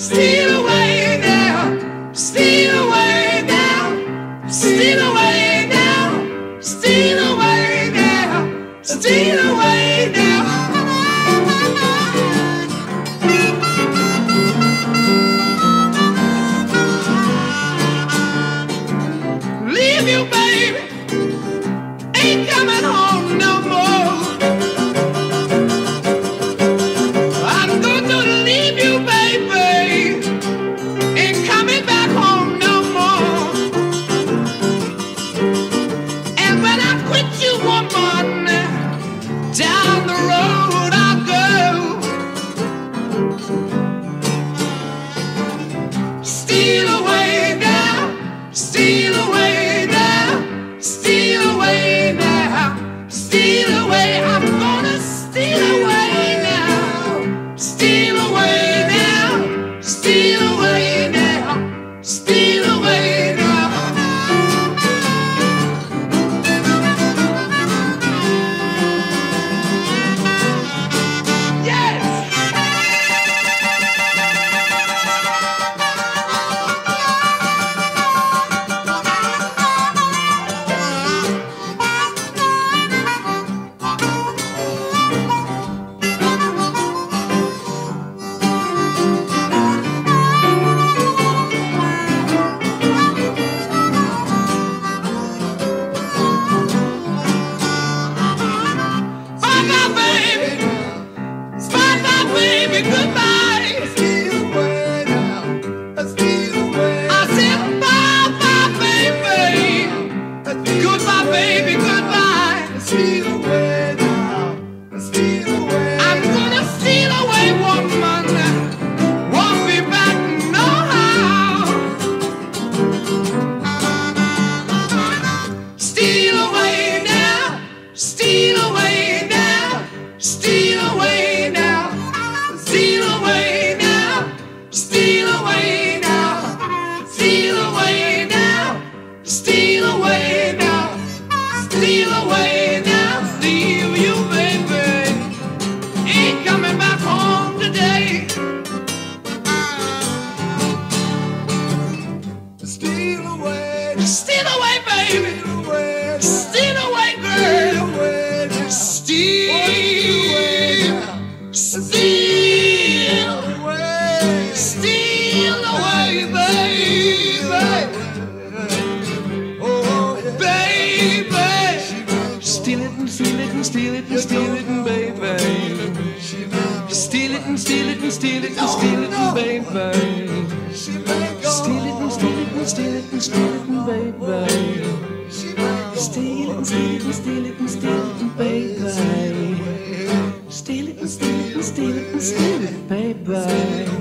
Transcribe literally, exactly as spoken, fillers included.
steal away now, steal away now, steal away now, steal away now, steal away now. Leave you, baby, ain't coming home no more. I'm going to leave you, baby, ain't coming back home no more. And when I quit you, woman, down the road I'll go. Steal away now, steal away now, steal away now, steal away. I'm gonna steal away now, steal away now, steal away now, steal away now. Yes. Baby, goodbye. Steal away now. Steal away. I said bye, bye, baby. Goodbye, baby, goodbye. Steal away now. Steal away. I'm gonna steal away, woman. Won't be back no how. Steal away now. Steal away now. Steal away now. Steal away now, steal away now, steal away now, steal away now, steal away now, leave you, baby, ain't coming back home today. Steal away, steal away, baby, steal away, girl, steal, steal. Steal away, baby. Oh, baby. Steal it and steal it and steal it and steal it and baby. Steal it and steal it and steal it and steal it and baby. Steal it and steal it and steal it and steal it and baby. Steal it and steal it and steal it and steal it and baby. Steal it and steal it and steal it and steal it, baby.